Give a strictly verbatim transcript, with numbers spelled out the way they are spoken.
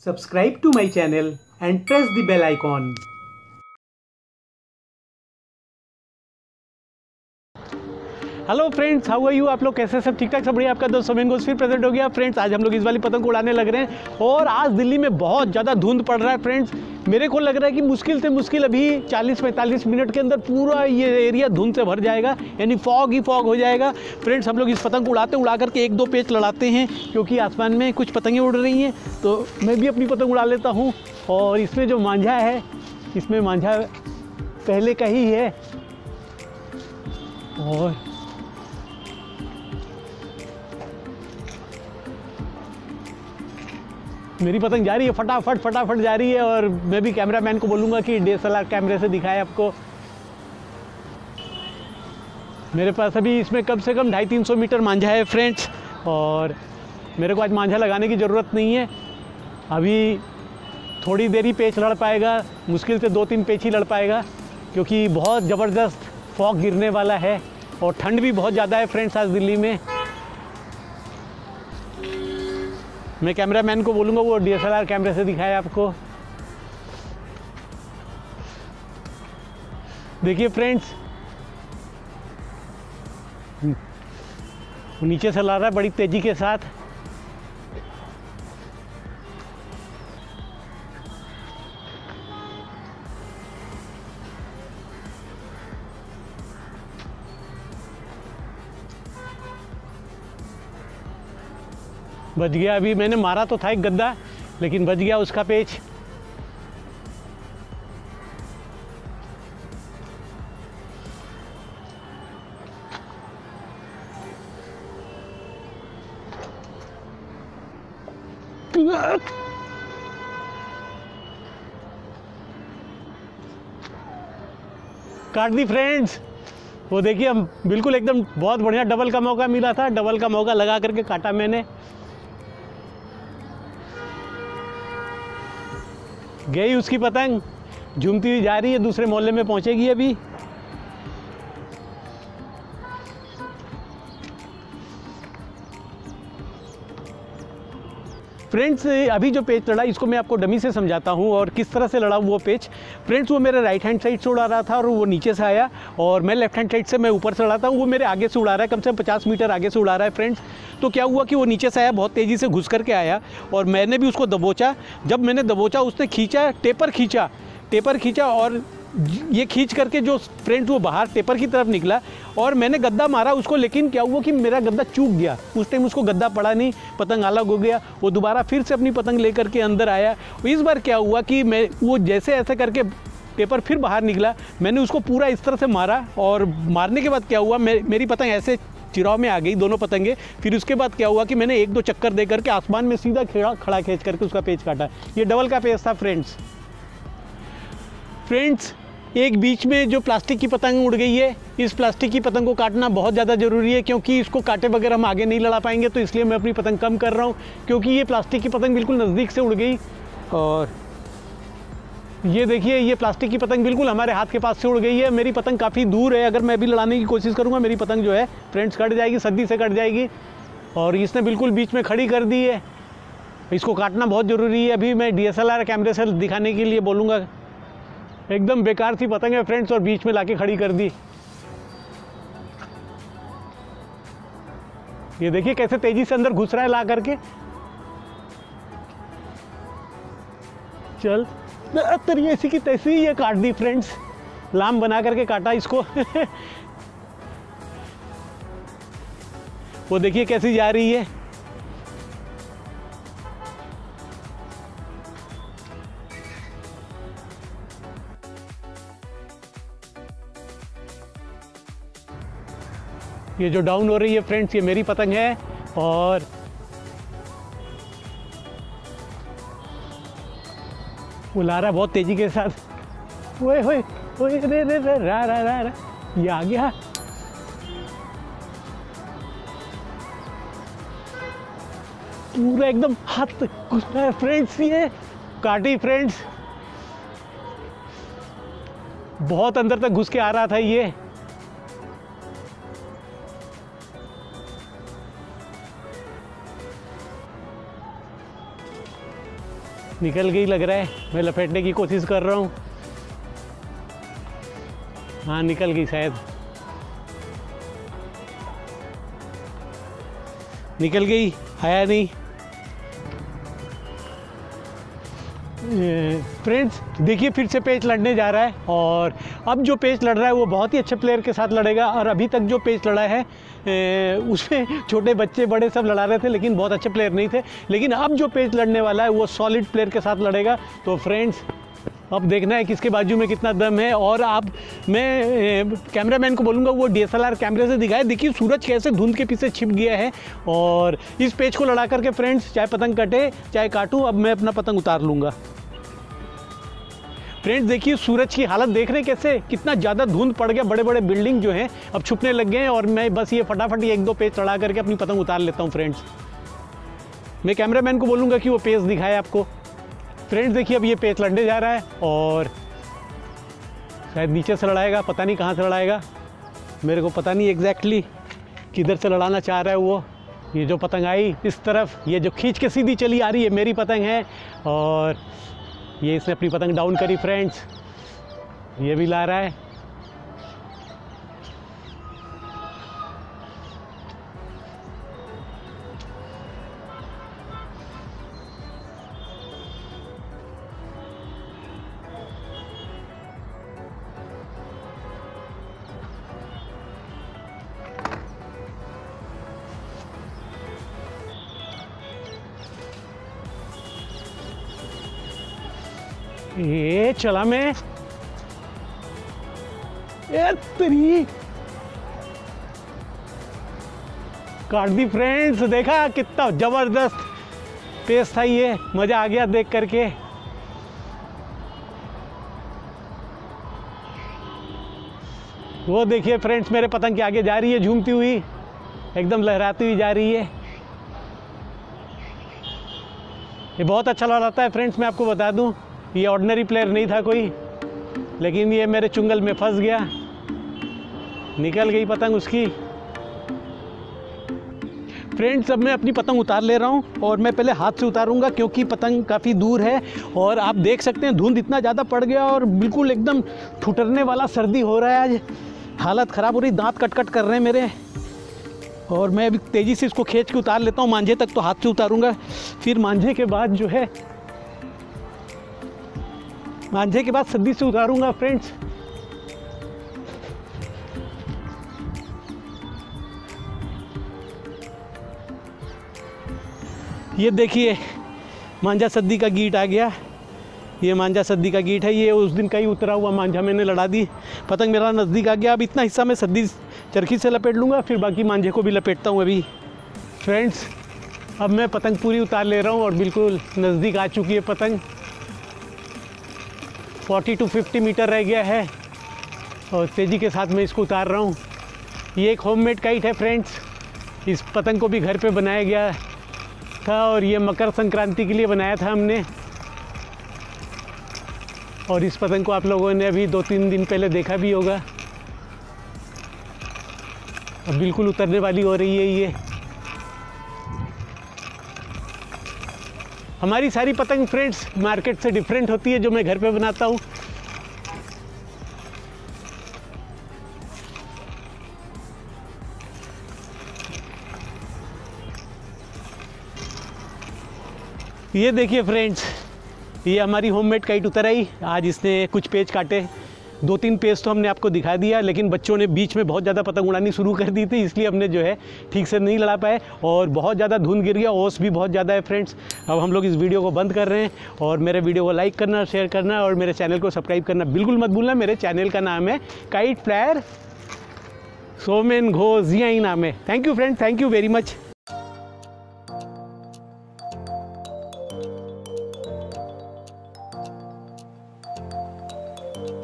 Subscribe to my channel and press the bell icon. Hello friends, how are you. आप लोग कैसे, सब ठीक ठाक, सब बढ़िया। आपका दोस्त सोमेंगोस फिर प्रेजेंट हो गया। फ्रेंड्स, आज हम लोग इस वाली पतंग को उड़ाने लग रहे हैं और आज दिल्ली में बहुत ज़्यादा धुंध पड़ रहा है। फ्रेंड्स, मेरे को लग रहा है कि मुश्किल से मुश्किल अभी चालीस पैंतालीस मिनट के अंदर पूरा ये एरिया धुंध से भर जाएगा, यानी फॉग ही फॉग हो जाएगा। फ्रेंड्स, हम लोग इस पतंग को उड़ाते उड़ा करके एक दो पेच लड़ाते हैं, क्योंकि आसमान में कुछ पतंगें उड़ रही हैं, तो मैं भी अपनी पतंग उड़ा लेता हूँ। और इसमें जो मांझा है, इसमें मांझा पहले का ही है और मेरी पतंग जा रही है, फटाफट फटाफट जा रही है। और मैं भी कैमरामैन को बोलूँगा कि डी एस एल आर कैमरे से दिखाए आपको। मेरे पास अभी इसमें कम से कम ढाई तीन सौ मीटर मांझा है फ्रेंड्स, और मेरे को आज मांझा लगाने की ज़रूरत नहीं है। अभी थोड़ी देर ही पेच लड़ पाएगा, मुश्किल से दो तीन पेच ही लड़ पाएगा, क्योंकि बहुत ज़बरदस्त फॉग गिरने वाला है और ठंड भी बहुत ज़्यादा है फ्रेंड्स आज दिल्ली में। मैं कैमरामैन को बोलूँगा वो डी एस एल आर कैमरे से दिखाए आपको। देखिए फ्रेंड्स, वो नीचे से ला रहा है बड़ी तेज़ी के साथ। बच गया। अभी मैंने मारा तो था एक गद्दा, लेकिन बच गया उसका पेच। काट दी फ्रेंड्स। वो देखिए, हम बिल्कुल एकदम बहुत बढ़िया डबल का मौका मिला था, डबल का मौका लगा करके काटा मैंने। गई उसकी पतंग, झूमती हुई जा रही है, दूसरे मोहल्ले में पहुंचेगी अभी। फ्रेंड्स, अभी जो पेच लड़ा इसको मैं आपको डमी से समझाता हूँ और किस तरह से लड़ा वो पेच। फ्रेंड्स, वो मेरे राइट हैंड साइड से उड़ा रहा था और वो नीचे से आया, और मैं लेफ्ट हैंड साइड से मैं ऊपर से उड़ाता हूँ, वो मेरे आगे से उड़ा रहा है, कम से कम पचास मीटर आगे से उड़ा रहा है फ्रेंड्स। तो क्या हुआ कि वो नीचे से आया, बहुत तेज़ी से घुस करके आया और मैंने भी उसको दबोचा। जब मैंने दबोचा, उसने खींचा, टेपर खींचा टेपर खींचा और ये खींच करके जो फ्रेंड्स वो बाहर टेपर की तरफ निकला और मैंने गद्दा मारा उसको, लेकिन क्या हुआ कि मेरा गद्दा चूक गया। उस टाइम उसको गद्दा पड़ा नहीं, पतंग अलग हो गया। वो दोबारा फिर से अपनी पतंग लेकर के अंदर आया। इस बार क्या हुआ कि मैं वो जैसे ऐसे करके पेपर फिर बाहर निकला, मैंने उसको पूरा इस तरह से मारा और मारने के बाद क्या हुआ, मे, मेरी पतंग ऐसे चिराव में आ गई, दोनों पतंगे। फिर उसके बाद क्या हुआ कि मैंने एक दो चक्कर दे करके आसमान में सीधा खड़ा खड़ा खींच करके उसका पेच काटा। ये डबल का पेच था फ्रेंड्स। फ्रेंड्स, एक बीच में जो प्लास्टिक की पतंग उड़ गई है, इस प्लास्टिक की पतंग को काटना बहुत ज़्यादा ज़रूरी है, क्योंकि इसको काटे बगैर हम आगे नहीं लड़ा पाएंगे। तो इसलिए मैं अपनी पतंग कम कर रहा हूँ, क्योंकि ये प्लास्टिक की पतंग बिल्कुल नज़दीक से उड़ गई। और ये देखिए, ये प्लास्टिक की पतंग बिल्कुल हमारे हाथ के पास से उड़ गई है। मेरी पतंग काफ़ी दूर है, अगर मैं भी लड़ाने की कोशिश करूँगा मेरी पतंग जो है फ्रेंड्स कट जाएगी, सद्दी से कट जाएगी। और इसने बिल्कुल बीच में खड़ी कर दी है, इसको काटना बहुत ज़रूरी है। अभी मैं डी एस एल आर कैमरे से दिखाने के लिए बोलूँगा। एकदम बेकार सी पतंग है फ्रेंड्स, और बीच में लाके खड़ी कर दी। ये देखिए कैसे तेजी से अंदर घुस रहा है ला करके। चल तेरी ऐसी की तैसी ये काट दी फ्रेंड्स, लाम बना करके काटा इसको। वो देखिए कैसी जा रही है। ये जो डाउन हो रही है फ्रेंड्स, ये मेरी पतंग है और वो ला रहा बहुत तेजी के साथ। ओए होए ओए रे रे रे रा रा रा रा, ये आ गया। पूरा एकदम हाथ घुस रहा है फ्रेंड्स, ये काटी फ्रेंड्स, बहुत अंदर तक घुस के आ रहा था ये। निकल गई लग रहा है, मैं लपेटने की कोशिश कर रहा हूँ। हाँ निकल गई शायद, निकल गई, आया नहीं। फ्रेंड्स देखिए फिर से पेच लड़ने जा रहा है, और अब जो पेच लड़ रहा है वो बहुत ही अच्छे प्लेयर के साथ लड़ेगा। और अभी तक जो पेच लड़ा है उसमें छोटे बच्चे बड़े सब लड़ा रहे थे, लेकिन बहुत अच्छे प्लेयर नहीं थे। लेकिन अब जो पेच लड़ने वाला है वो सॉलिड प्लेयर के साथ लड़ेगा। तो फ्रेंड्स अब देखना है किसके बाजू में कितना दम है। और आप, मैं कैमरामैन को बोलूँगा वो डी एस एल आर कैमरे से दिखाए। देखिए सूरज कैसे धुंध के पीछे छिप गया है। और इस पेच को लड़ा करके फ्रेंड्स चाहे पतंग कटे चाहे काटूँ, अब मैं अपना पतंग उतार लूँगा। फ्रेंड्स देखिए सूरज की हालत देख रहे हैं कैसे, कितना ज़्यादा धुंध पड़ गया, बड़े बड़े बिल्डिंग जो हैं अब छुपने लग गए हैं। और मैं बस ये फटाफट एक दो पेज चढ़ा करके अपनी पतंग उतार लेता हूँ। फ्रेंड्स मैं कैमरामैन को बोलूँगा कि वो पेज दिखाए आपको। फ्रेंड्स देखिए अब ये पेच लड़ने जा रहा है, और शायद नीचे से लड़ाएगा, पता नहीं कहाँ से लड़ाएगा, मेरे को पता नहीं एग्जैक्टली किधर से लड़ाना चाह रहा है वो। ये जो पतंग आई इस तरफ, ये जो खींच के सीधी चली आ रही है मेरी पतंग है, और ये इसने अपनी पतंग डाउन करी। फ्रेंड्स ये भी ला रहा है। ये चला मैं, ए तेरी काट दी। फ्रेंड्स देखा कितना जबरदस्त पेस था, ये मजा आ गया देख करके। वो देखिए फ्रेंड्स मेरे पतंग के आगे जा रही है झूमती हुई, एकदम लहराती हुई जा रही है। ये बहुत अच्छा लड़ाता है फ्रेंड्स, मैं आपको बता दूं। ये ऑर्डिनरी प्लेयर नहीं था कोई, लेकिन ये मेरे चुंगल में फंस गया, निकल गई पतंग उसकी। फ्रेंड्स अब मैं अपनी पतंग उतार ले रहा हूँ, और मैं पहले हाथ से उतारूंगा क्योंकि पतंग काफ़ी दूर है। और आप देख सकते हैं धुंध इतना ज़्यादा पड़ गया और बिल्कुल एकदम ठुठरने वाला सर्दी हो रहा है आज, हालत ख़राब हो रही, दांत कट कट कर रहे हैं मेरे। और मैं अभी तेज़ी से इसको खींच के उतार लेता हूँ मांझे तक, तो हाथ से उतारूंगा, फिर मांझे के बाद जो है मांझे के बाद सद्दी से उतारूंगा। फ्रेंड्स ये देखिए मांझा सद्दी का गीट आ गया, ये मांझा सद्दी का गीट है। ये उस दिन का ही उतरा हुआ मांझा मैंने लड़ा दी, पतंग मेरा नज़दीक आ गया। अब इतना हिस्सा मैं सद्दी चरखी से लपेट लूँगा, फिर बाकी मांझे को भी लपेटता हूँ अभी। फ्रेंड्स अब मैं पतंग पूरी उतार ले रहा हूँ, और बिल्कुल नज़दीक आ चुकी है पतंग, चालीस टू पचास मीटर रह गया है, और तेज़ी के साथ मैं इसको उतार रहा हूँ। ये एक होममेड काइट है फ्रेंड्स, इस पतंग को भी घर पे बनाया गया था, और ये मकर संक्रांति के लिए बनाया था हमने। और इस पतंग को आप लोगों ने अभी दो तीन दिन पहले देखा भी होगा। अब बिल्कुल उतरने वाली हो रही है ये। हमारी सारी पतंग फ्रेंड्स मार्केट से डिफरेंट होती है जो मैं घर पे बनाता हूँ। ये देखिए फ्रेंड्स, ये हमारी होममेड काइट उतर आई। आज इसने कुछ पेच काटे, दो तीन पेज तो हमने आपको दिखा दिया, लेकिन बच्चों ने बीच में बहुत ज़्यादा पतंग उड़ानी शुरू कर दी थी, इसलिए हमने जो है ठीक से नहीं लड़ा पाए, और बहुत ज़्यादा धुंध गिर गया, ओस भी बहुत ज़्यादा है फ्रेंड्स। अब हम लोग इस वीडियो को बंद कर रहे हैं, और मेरे वीडियो को लाइक करना, शेयर करना, और मेरे चैनल को सब्सक्राइब करना बिल्कुल मत भूलना। मेरे चैनल का नाम है काइट फ्लायर सोमेन घोष, जी हाँ ही नाम है। Thank you friends, thank you very much.